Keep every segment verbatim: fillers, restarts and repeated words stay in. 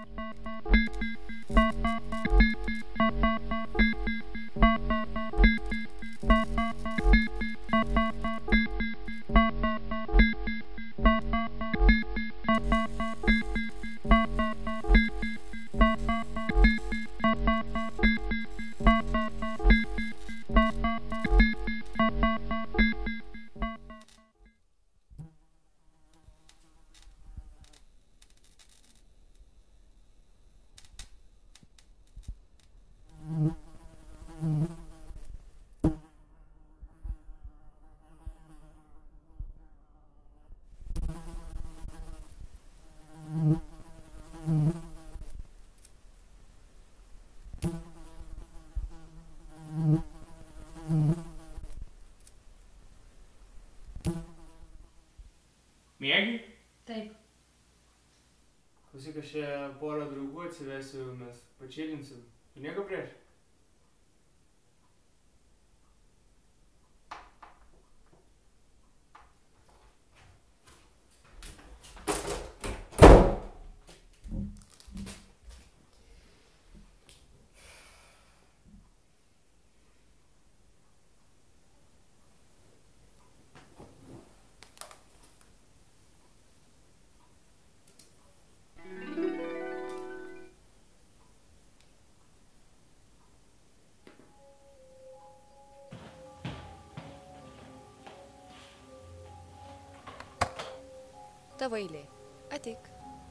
Mėgi? Taip. Klausyk, aš čia porą draugų atsivesiu, mes pačilinsim. Tu nieko prieš? Tavo eilė. Ateik.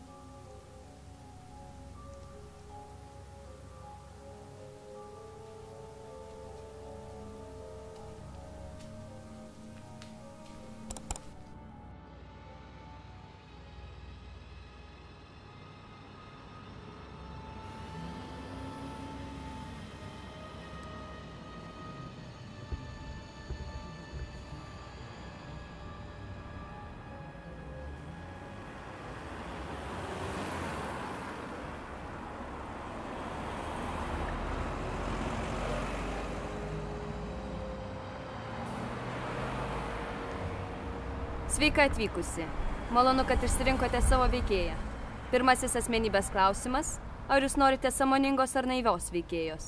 Sveika atvykusi. Malonu, kad išsirinkote savo veikėją. Pirmasis asmenybės klausimas. Ar jūs norite sąmoningos ar naivios veikėjos?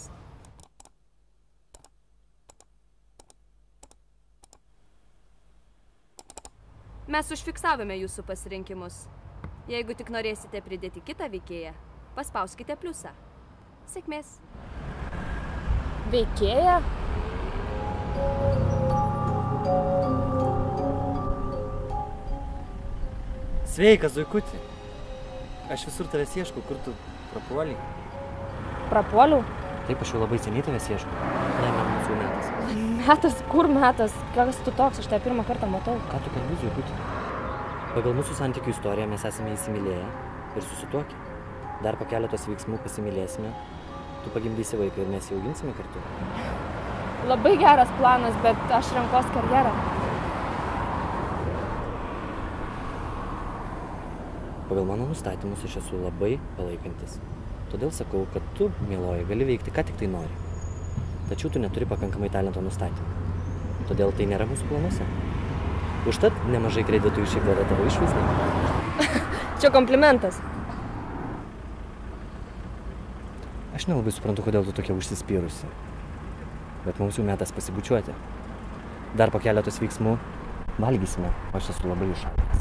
Mes užfiksavome jūsų pasirinkimus. Jeigu tik norėsite pridėti kitą veikėją, paspauskite pliusą. Sėkmės. Veikėja? Sveikas, zuikuti. Aš visur tavęs ieškau, kur tu prapuoliai. Prapuoliau? Taip, aš jau labai seniai tavęs ieškau. Ne, man mūsų metas. Metas? Kur metas? Kas tu toks? Aš tave pirmą kartą matau. Ką tu kalbi, zuikuti? Pagal mūsų santykių istoriją mes esame įsimylėję ir susituokę. Dar po keletos veiksmų pasimylėsime. Tu pagimdysi vaiką ir mes jį auginsime kartu. Labai geras planas, bet aš renkuos karjerą. Pagal mano nustatymus aš esu labai palaikantis. Todėl sakau, kad tu, mieloji, gali veikti, ką tik tai nori. Tačiau tu neturi pakankamai talento nustatymų. Todėl tai nėra mūsų planuose. Užtat nemažai kreditų išeikvota tavo išvaizdai. Čia komplimentas. Aš nelabai suprantu, kodėl tu tokia užsispyrusi. Bet mums jau metas pasibučiuoti. Dar po keletos veiksmų valgysime, o aš esu labai išalkęs.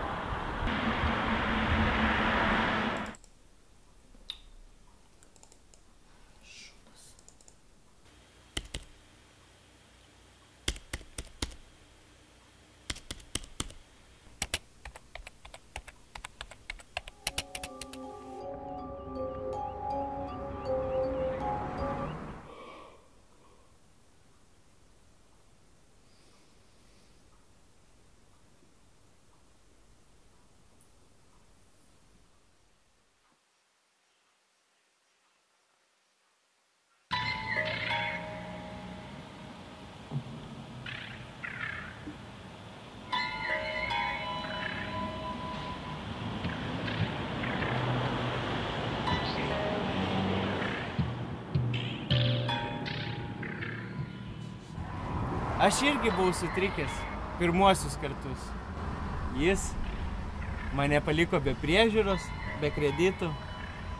Aš irgi buvau sutrikęs pirmuosius kartus. Jis mane paliko be priežiūros, be kreditų.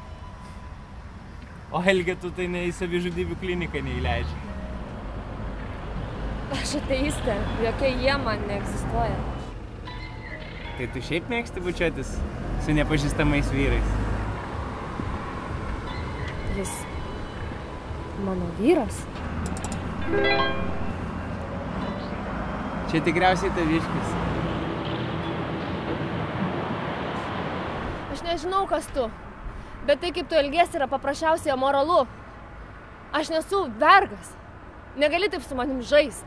O Elgetų tai ne į savižudybių kliniką neįleidžia. Aš ateistė, jokie jie man neegzistuoja. Tai tu šiaip mėgsti bučiuotis su nepažįstamais vyrais? Jis mano vyras? Čia tikriausiai taviškis. Aš nežinau, kas tu, bet tai, kaip tu elgiesi, yra paprasčiausiai amoralu. Aš nesu vergas. Negali taip su manim žaist.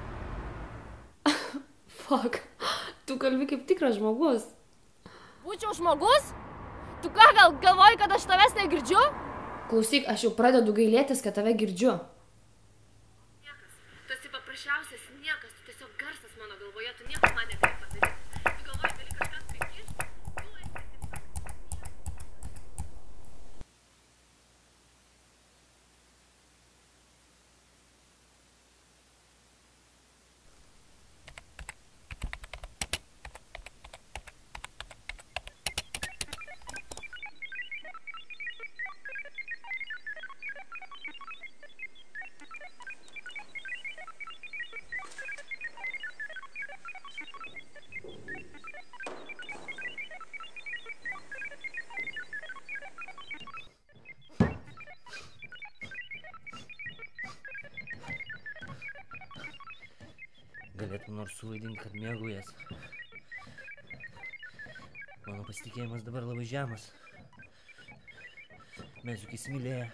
Fuck. Tu kalbi kaip tikras žmogus. Būčiau žmogus? Tu ką, gal galvoji, kad aš tavęs negirdžiu? Klausyk, aš jau pradedu gailėtis, kad tave girdžiu. Niekas. Tu esi paprasčiausias niekas. Tu tiesiog garsas mano galvoje. Tu nieko man negali padaryti. Tu galvoji, gali kažkas prikišti? Tu esi tiesiog... Galėtum nors suvaidinti, kad mėgaujas. Mano pasitikėjimas dabar labai žemas. Mes juk įsimylėję.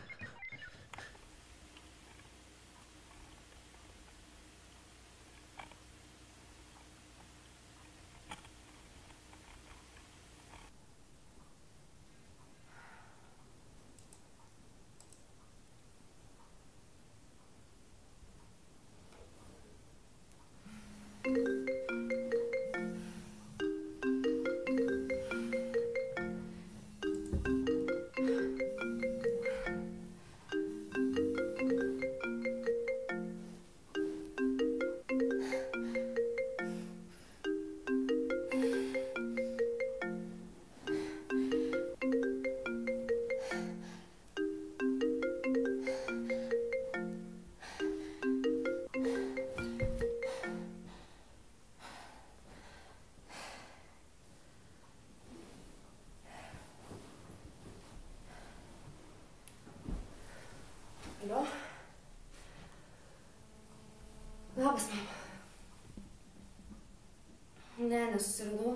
Alio? Labas, mama. Ne, nesusiradau.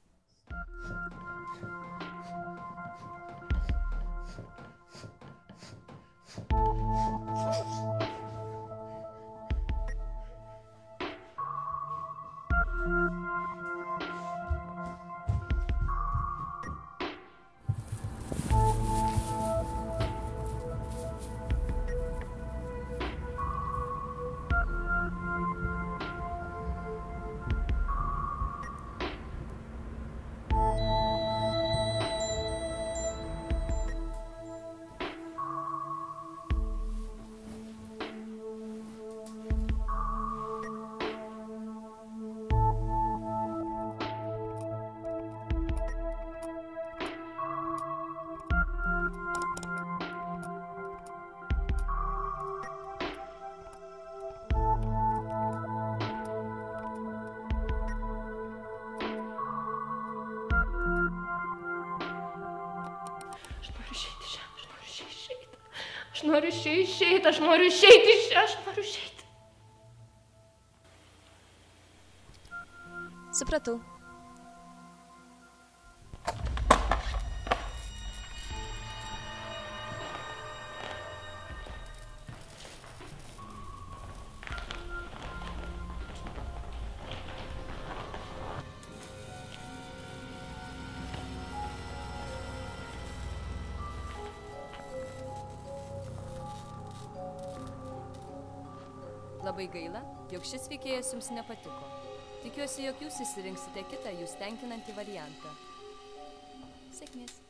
Aš noriu iš čia išeiti, aš noriu išeiti iš čia, aš noriu išeiti. Supratau. Labai gaila, jog šis veikėjas jums nepatiko. Tikiuosi, jog jūs išsirinksite kitą jūs tenkinantį variantą. Sėkmės.